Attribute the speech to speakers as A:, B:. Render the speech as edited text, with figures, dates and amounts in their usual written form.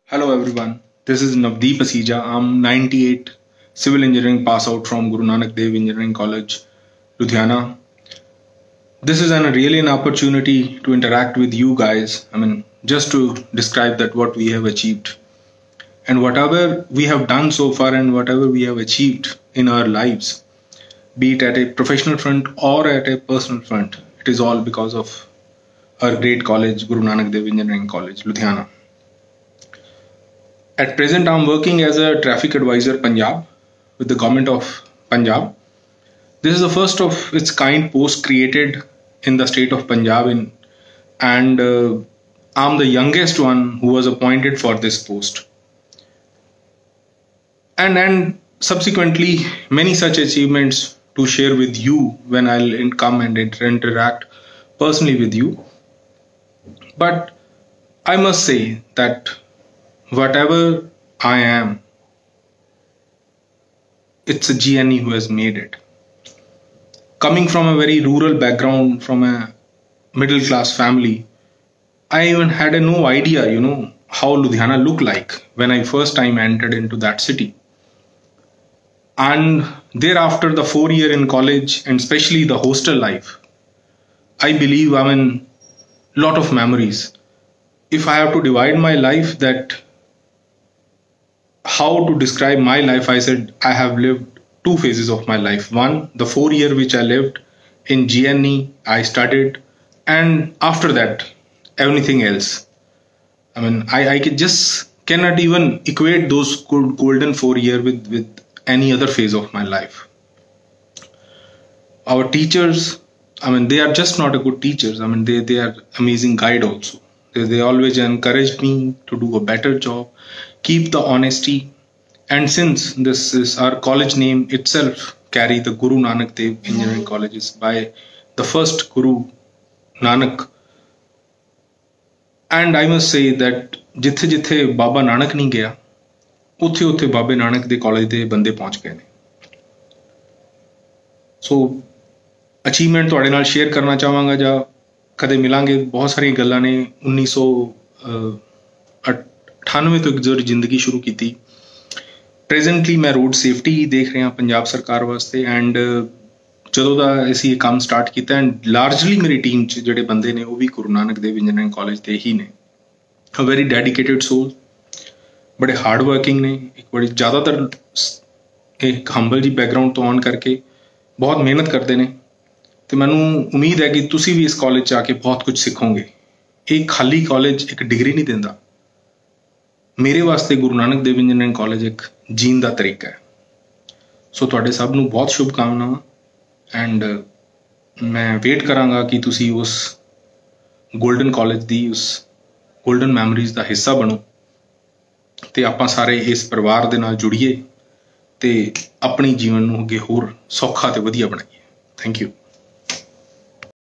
A: Hello everyone, this is Navdeep Asija. I'm 98 civil engineering pass out from Guru Nanak Dev Engineering College, Ludhiana. This is really an opportunity to interact with you guys. Just to describe that what we have achieved and whatever we have done so far and whatever we have achieved in our lives, be it at a professional front or at a personal front, it is all because of our great college, Guru Nanak Dev Engineering College, Ludhiana. At present, I'm working as a traffic advisor Punjab with the government of Punjab. This is the first of its kind post created in the state of Punjab, and I'm the youngest one who was appointed for this post. And subsequently, many such achievements to share with you when I'll come and interact personally with you. But I must say that whatever I am, it's a GNE who has made it. Coming from a very rural background, from a middle class family, I even had no idea, how Ludhiana looked like when I first time entered into that city. And thereafter, the 4 year in college and especially the hostel life, I believe I'm in lot of memories. If I have to divide my life, that how to describe my life, I said I have lived two phases of my life. One, the 4 year which I lived in GNE, I studied, and after that, everything else. I cannot even equate those golden 4 year with any other phase of my life. Our teachers, they are just not a good teachers. They are amazing guide also. They always encouraged me to do a better job, keep the honesty. And since this is our college name itself carry the Guru Nanak Dev Engineering Colleges by the first Guru Nanak. And I must say that jithe jithe Baba Nanak nahi gaya, uthe uthe Baba Nanak de college de bande pahunch gaye ne. So achievement ਤੁਹਾਡੇ ਨਾਲ share ਕਰਨਾ ਚਾਹਾਂਗਾ ਜਾਂ ਕਦੇ ਮਿਲਾਂਗੇ। ਬਹੁਤ ਸਾਰੀਆਂ ਗੱਲਾਂ ਨੇ। 1998 ਤੋਂ ਜੋ ਜ਼ਿੰਦਗੀ ਸ਼ੁਰੂ ਕੀਤੀ, ਪ੍ਰੈਜ਼ੈਂਟਲੀ ਮੈਂ ਰੋਡ ਸੇਫਟੀ ਦੇਖ ਰਿਹਾ ਪੰਜਾਬ ਸਰਕਾਰ ਵਾਸਤੇ। ਐਂਡ ਜਦੋਂ ਦਾ ਅਸੀਂ ਇਹ ਕੰਮ ਸਟਾਰਟ ਕੀਤਾ, ਐਂਡ ਲਾਰਜਲੀ ਮੇਰੀ ਟੀਮ 'ਚ ਜਿਹੜੇ ਬੰਦੇ ਨੇ ਉਹ ਵੀ ਗੁਰੂ ਨਾਨਕ ਦੇਵ ਇੰਜੀਨੀਅਰਿੰਗ ਕਾਲਜ ਦੇ ਹੀ ਨੇ। ਅ ਵੈਰੀ ਡੈਡੀਕੇਟਿਡ ਸੋਲ, ਬੜੇ ਹਾਰਡ ਵਰਕਿੰਗ ਨੇ। ਇੱਕ ਬੜੀ ਜ਼ਿਆਦਾਤਰ ਇੱਕ ਹੰਬਲ ਜੀ ਬੈਕਗਰਾਊਂਡ ਤੋਂ ਆਉਣ ਕਰਕੇ ਬਹੁਤ ਮਿਹਨਤ ਕਰਦੇ ਨੇ। ਤੇ ਮੈਨੂੰ ਉਮੀਦ ਹੈ ਕਿ ਤੁਸੀਂ ਵੀ ਇਸ ਕਾਲਜ 'ਚ ਆ ਕੇ ਬਹੁਤ ਕੁਝ ਸਿੱਖੋਗੇ। ਇਹ ਖਾਲੀ ਕਾਲਜ ਇੱਕ ਡਿਗਰੀ ਨਹੀਂ ਦਿੰਦਾ। ਮੇਰੇ ਵਾਸਤੇ ਗੁਰੂ ਨਾਨਕ ਦੇਵ ਇੰਜੀਨੀਅਰਿੰਗ ਕਾਲਜ ਇੱਕ ਜੀਣ ਦਾ ਤਰੀਕਾ ਹੈ। ਸੋ ਤੁਹਾਡੇ ਸਭ ਨੂੰ ਬਹੁਤ ਸ਼ੁਭਕਾਮਨਾਵਾਂ। ਐਂਡ ਮੈਂ ਵੇਟ ਕਰਾਂਗਾ ਕਿ ਤੁਸੀਂ ਉਸ ਗੋਲਡਨ ਕਾਲਜ ਦੀ, ਉਸ ਗੋਲਡਨ ਮੈਮਰੀਜ਼ ਦਾ ਹਿੱਸਾ ਬਣੋ ਤੇ ਆਪਾਂ ਸਾਰੇ ਇਸ ਪਰਿਵਾਰ ਦੇ ਨਾਲ ਜੁੜੀਏ ਤੇ ਆਪਣੀ ਜੀਵਨ ਨੂੰ ਅੱਗੇ ਹੋਰ ਸੌਖਾ ਤੇ ਵਧੀਆ ਬਣਾਈਏ। Thank you.